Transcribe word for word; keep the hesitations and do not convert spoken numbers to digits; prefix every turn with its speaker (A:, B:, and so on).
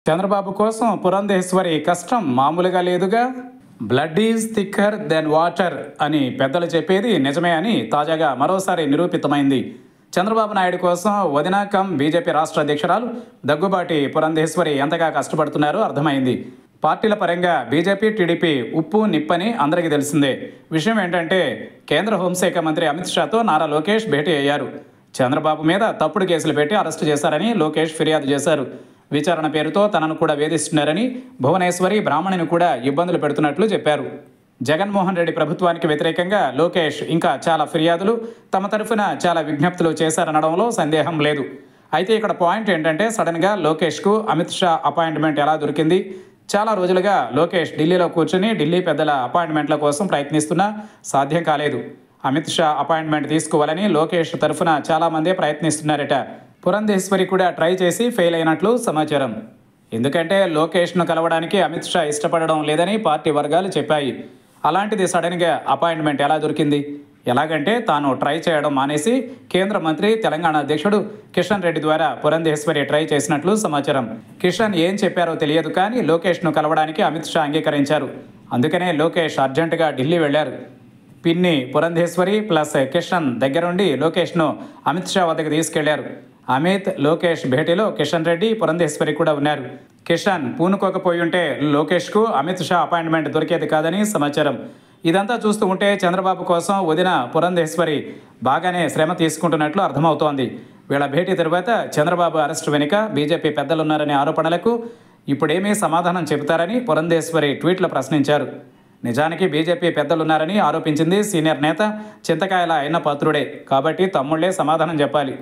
A: చంద్రబాబు కోసం పురంధేశ్వరి కష్టం మామూలుగా లేదుగా. Blood is thicker than water అని పెద్దలు చెప్పేది నిజమే అని తాజాగా మరోసారి నిరూపితమైంది. చంద్రబాబు నాయుడు కోసం వదిన కమ్ బీజేపీ రాష్ట్ర అధ్యక్షురాలు దగ్గుబాటి పురంధేశ్వరి ఎంతగా కష్టపడుతున్నారో అర్థమైంది. పార్టీల పరంగా బీజేపీ టీడీపీ ఉప్పు నిప్పని అందరికీ తెలిసిందే. విషయం ఏంటంటే కేంద్ర హోంశాఖ మంత్రి అమిత్ షాతో నారా లోకేష్ భేటీ అయ్యారు. చంద్రబాబు మీద తప్పుడు కేసులు పెట్టి అరెస్టు చేశారని లోకేష్ ఫిర్యాదు చేశారు. విచారణ పేరుతో తనను కూడా వేధిస్తున్నారని, భువనేశ్వరి బ్రాహ్మణిని కూడా ఇబ్బందులు పెడుతున్నట్లు చెప్పారు. జగన్మోహన్ రెడ్డి ప్రభుత్వానికి వ్యతిరేకంగా లోకేష్ ఇంకా చాలా ఫిర్యాదులు, తమ తరఫున చాలా విజ్ఞప్తులు చేశారనడంలో సందేహం లేదు. అయితే ఇక్కడ పాయింట్ ఏంటంటే సడన్గా లోకేష్కు అమిత్ షా అపాయింట్మెంట్ ఎలా దొరికింది? చాలా రోజులుగా లోకేష్ ఢిల్లీలో కూర్చుని ఢిల్లీ పెద్దల అపాయింట్మెంట్ల కోసం ప్రయత్నిస్తున్నా సాధ్యం కాలేదు. అమిత్ షా అపాయింట్మెంట్ తీసుకోవాలని లోకేష్ తరఫున చాలామంది ప్రయత్నిస్తున్నారట. పురంధేశ్వరి కూడా ట్రై చేసి ఫెయిల్ అయినట్లు సమాచారం. ఎందుకంటే లోకేష్ను కలవడానికి అమిత్ షా ఇష్టపడడం లేదని పార్టీ వర్గాలు చెప్పాయి. అలాంటిది సడన్గా అపాయింట్మెంట్ ఎలా దొరికింది? ఎలాగంటే తాను ట్రై చేయడం మానేసి కేంద్ర మంత్రి, తెలంగాణ అధ్యక్షుడు కిషన్ రెడ్డి ద్వారా పురంధేశ్వరి ట్రై చేసినట్లు సమాచారం. కిషన్ ఏం చెప్పారో తెలియదు కానీ లోకేష్ను కలవడానికి అమిత్ షా అంగీకరించారు. అందుకనే లోకేష్ అర్జెంటుగా ఢిల్లీ వెళ్లారు. పిన్ని పురంధేశ్వరి ప్లస్ కిషన్ దగ్గరుండి లోకేష్ను అమిత్ షా వద్దకు తీసుకెళ్లారు. అమిత్ లోకేష్ భేటీలో కిషన్ రెడ్డి, పురంధేశ్వరి కూడా ఉన్నారు. కిషన్ పూనుకోకపోయి ఉంటే లోకేష్కు అమిత్ షా అపాయింట్మెంట్ దొరికేది కాదని సమాచారం. ఇదంతా చూస్తూ ఉంటే చంద్రబాబు కోసం వదిన పురంధేశ్వరి బాగానే శ్రమ తీసుకుంటున్నట్లు అర్థమవుతోంది. వీళ్ళ భేటీ తరువాత చంద్రబాబు అరెస్టు వెనుక బీజేపీ పెద్దలున్నారనే ఆరోపణలకు ఇప్పుడేమీ సమాధానం చెబుతారని పురంధేశ్వరి ట్వీట్లో ప్రశ్నించారు. నిజానికి బీజేపీ పెద్దలున్నారని ఆరోపించింది సీనియర్ నేత చింతకాయల అయిన పాత్రుడే. కాబట్టి తమ్ముళ్లే సమాధానం చెప్పాలి.